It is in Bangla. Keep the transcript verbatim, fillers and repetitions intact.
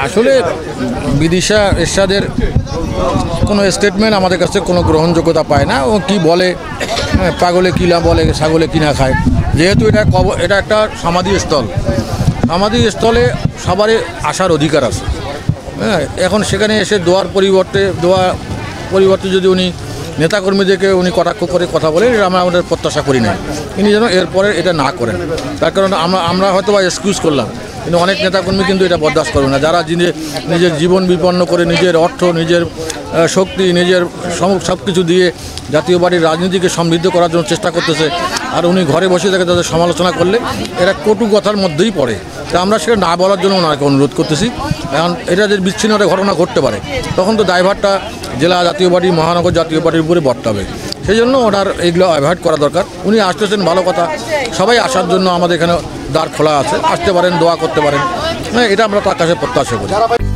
আসলে বিদিশা এরশাদের কোনো স্টেটমেন্ট আমাদের কাছে কোনো গ্রহণযোগ্যতা পায় না। ও কি বলে, পাগলে কিনা বলে, ছাগলে কিনা খায়। যেহেতু এটা কব এটা একটা সমাধিস্থল, সমাধিস্থলে সবারই আসার অধিকার আছে। হ্যাঁ, এখন সেখানে এসে দোয়ার পরিবর্তে দোয়া পরিবর্তে যদি উনি নেতাকর্মীদেরকে উনি কটাক্ষ করে কথা বলেন, এটা আমরা আমাদের প্রত্যাশা করি না। তিনি যেন এরপরে এটা না করেন। তার কারণ আমরা আমরা হয়তো বা এক্সকিউজ করলাম, কিন্তু অনেক নেতাকর্মী কিন্তু এটা বরদাস্ত করবে না, যারা নিজের জীবন বিপন্ন করে নিজের অর্থ, নিজের শক্তি, নিজের সব কিছু দিয়ে জাতীয় পার্টির রাজনীতিকে সমৃদ্ধ করার জন্য চেষ্টা করতেছে। আর উনি ঘরে বসে থেকে তাদের সমালোচনা করলে এরা কটু কথার মধ্যেই পড়ে। তা আমরা সেটা না বলার জন্য ওনাকে অনুরোধ করতেছি। এখন এটা যে বিচ্ছিন্ন একটা ঘটনা ঘটতে পারে, তখন তো দায়ভারটা জেলা জাতীয় পার্টি, মহানগর জাতীয় পার্টির উপরে বর্তাবে। সেই জন্য ওনার এইগুলো অ্যাভয়েড করা দরকার। উনি আসতেছেন, ভালো কথা, সবাই আসার জন্য আমাদের এখানে দ্বার খোলা আছে, আসতে পারেন, দোয়া করতে পারেন। হ্যাঁ, এটা আমরা তার কাছে প্রত্যাশা করি।